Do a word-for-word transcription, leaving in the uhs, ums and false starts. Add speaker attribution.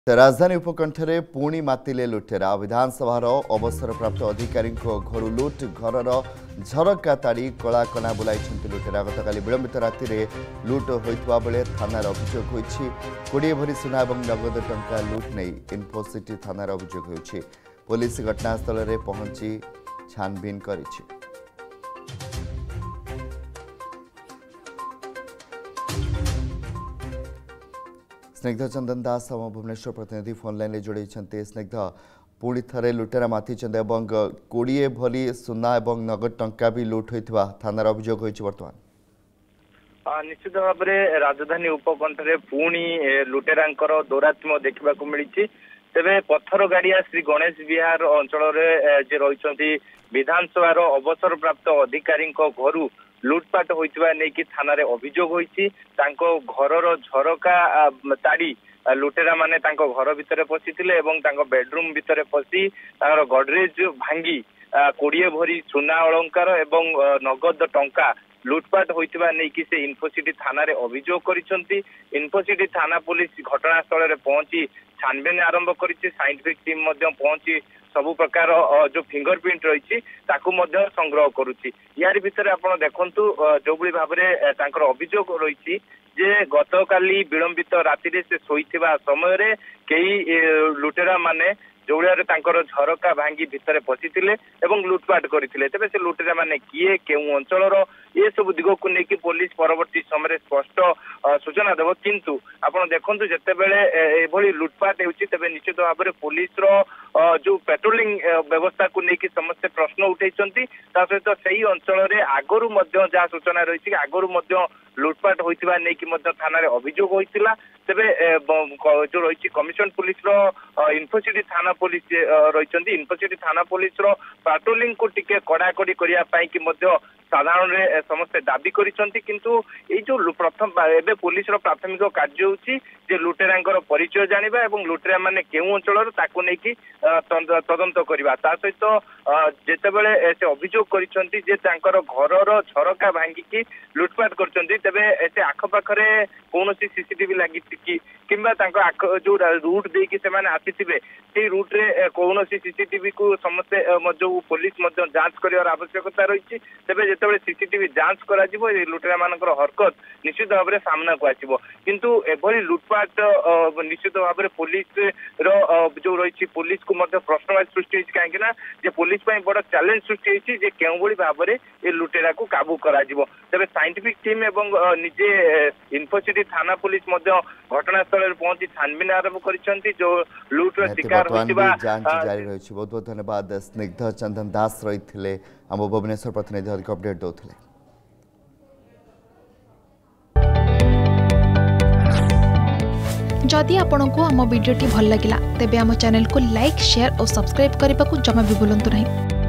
Speaker 1: राजधानी उपकंठरे पुणी मातिले लुटेरा विधानसभा अवसर प्राप्त अधिकारी घर लुट घर झरका ताड़ी कला कना बुलाई लुटेरा गतकाली विलंबित राति लुट होता बेले थानार अभियोग होईछि। कोड़े भरी सुना और नगद टंका लुट नहीं इन्फोसिटी थानार अभियोग होईछि। पुलिस घटनास्थल में पहुंची छानबीन करिछि। स्निग्ध चंदन दास हम भुवनेश्वर प्रतिनिधि फोन लाइन में जोड़ी। स्निग्ध पुणी थे लुटेरा माति कोड़े भली सुना और नगद टंका भी लुट होता थानार अभियोग होईछि। वर्तमान
Speaker 2: निश्चित भाव में राजधानी उपकंठरे पुणी लुटेरांकर दौरात्म्य देखा मिली। तेरे पत्थर गाड़िया श्री गणेश विहार अंचल रही विधानसभा अवसर प्राप्त अधिकारी घर लुटपाट होता नहीं थाना अभियोग होईछि। घर झरका ताड़ी लुटेरा माने घर भितर पशिथिले बेडरूम भितर पशि गडरेज भांगी कोड़े भरी सुना अलंकार एवं नगद टंका लुटपाट होता नहीं से इन्फोसिटी थाना अभियोग करिसेंती। इन्फोसिटी थाना पुलिस घटनास्थल में पहुंची छानबीन आरंभ करिछि। साइंटिफिक टीम पहुंची सबु प्रकार जो फिंगरप्रिंट रही संग्रह करुच्ची। यार भितर आपड़ देखु जो भाव में अभियोग रही जे गतकाली विलंबित राति से शोइथिबा समय कई लुटेरा माने जोड़िया झरका भांगी भितर पशिथिले एवं लुटपाट करथिले। तेबे से लुटेरा माने किए केउ अंचलर ये सब दिग को लेकिन पुलिस परवर्ती समय स्पष्ट सूचना देव। किंतु आपण देखंतु जेतेबेले एभली लुटपाट हेउची तेबे निश्चित भाव में पुलिस रो जो पेट्रोलिंग व्यवस्था को लेकिन समस्त प्रश्न उठैछंती। ता सहित सही अंचल रे आगरु मध्य जा सूचना रही आगरु मध्य लुटपाट होइतिबा नै कि मध्य थाना रे अभियोग होइतिला। तेबे जो रही कमिशन पुलिस रो इन्फोसिटी थाना पुलिस रही इन्फोसिटी थाना पुलिस रो पेट्रोलिंग को टिके कड़ाकड़ी करिया पई कि मध्य साधारण रे समस्त दाबी करिसंती। किंतु ए जो प्रथम एबे पुलिस रो प्राथमिक कार्य होची जे लुटेरांकर परिचय जानिबा एवं लुटेरा माने केउ अंचल ताको नै कि तदंत करिबा। ता सहित जेतेबेले से अभियोग करिसंती जे तांकर घर रो झरका भांगी कि लुटपाट करचंती तेबे एते आख पाखरे कोनोसी सीसीटीवी लागि कि किंबा तांको आख जो रूट दे कि सेमाने आसीथिबे से रूट रे कोनोसी सीसीटीवी को समस्त जो पुलिस मध्य जांच करिवार आवश्यकता रही। तेबे जेतेबेले सीसीटीवी जांच करा जिवो ए लुटेरा मानकर हरकत निश्चित भाव में सामना को आसीबो। किंतु एभली लुटपाट निश्चित भाव में पुलिस रो जो रही पुलिस को मध्य प्रश्नवाची सृष्टि होइछि। काहेकि ना जे पुलिस पई बड़ चैलेंज सृष्टि होइछि जे केउ भली भाव में ए लुटेरा को काबू करा जिवो। तेबे साइंटिफिक टीम एवं निजे इन्फोसिटी थाना पुलिस मध्य घटनास्थल में पहुंची छानबीन आरंभ करिसेंती। जो लुट रो शिकार होइतिबा
Speaker 1: जांच जारी रहिछि। बहुत बहुत धन्यवाद। स्निग्ध चंदन दास रहिथिले हम भुवनेश्वर प्रतिनिधि अधिक अपडेट दउथिले।
Speaker 3: जदि आपंक आम भिडी भल लगा तेब आम चैनल को लाइक शेयर और सब्सक्राइब करने को जमा भी भूलु नहीं।